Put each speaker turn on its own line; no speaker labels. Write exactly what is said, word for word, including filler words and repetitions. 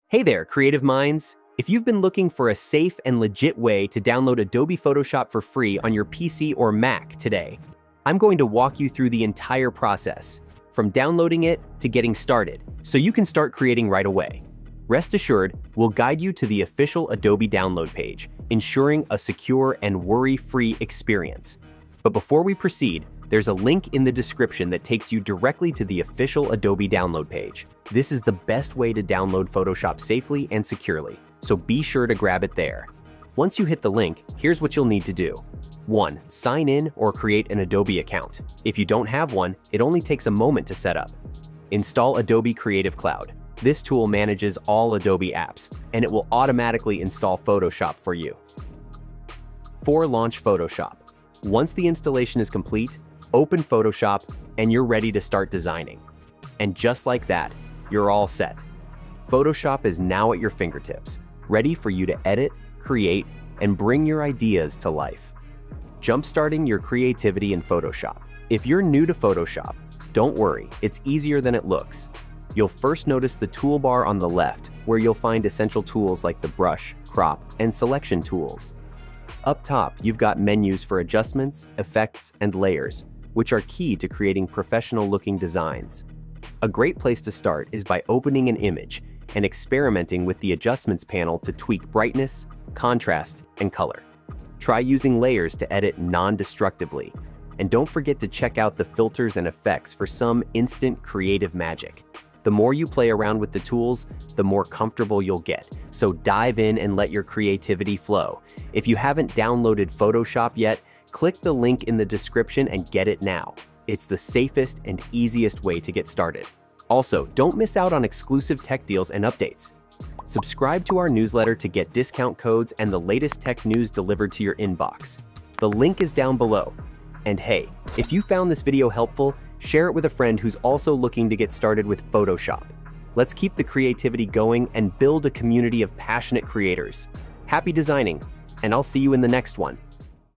Hey there, creative minds! If you've been looking for a safe and legit way to download Adobe Photoshop for free on your P C or Mac today, I'm going to walk you through the entire process, from downloading it to getting started, so you can start creating right away. Rest assured, we'll guide you to the official Adobe download page, ensuring a secure and worry-free experience. But before we proceed, there's a link in the description that takes you directly to the official Adobe download page. This is the best way to download Photoshop safely and securely, so be sure to grab it there. Once you hit the link, here's what you'll need to do. one. Sign in or create an Adobe account. If you don't have one, it only takes a moment to set up. Install Adobe Creative Cloud. This tool manages all Adobe apps, and it will automatically install Photoshop for you. four. Launch Photoshop. Once the installation is complete, open Photoshop and you're ready to start designing. And just like that, you're all set. Photoshop is now at your fingertips, ready for you to edit, create, and bring your ideas to life. Jumpstarting your creativity in Photoshop. If you're new to Photoshop, don't worry, it's easier than it looks. You'll first notice the toolbar on the left, where you'll find essential tools like the brush, crop, and selection tools. Up top, you've got menus for adjustments, effects, and layers, which are key to creating professional-looking designs. A great place to start is by opening an image and experimenting with the Adjustments panel to tweak brightness, contrast, and color. Try using layers to edit non-destructively, and don't forget to check out the filters and effects for some instant creative magic. The more you play around with the tools, the more comfortable you'll get, so dive in and let your creativity flow. If you haven't downloaded Photoshop yet, click the link in the description and get it now. It's the safest and easiest way to get started. Also, don't miss out on exclusive tech deals and updates. Subscribe to our newsletter to get discount codes and the latest tech news delivered to your inbox. The link is down below. And hey, if you found this video helpful, share it with a friend who's also looking to get started with Photoshop. Let's keep the creativity going and build a community of passionate creators. Happy designing, and I'll see you in the next one.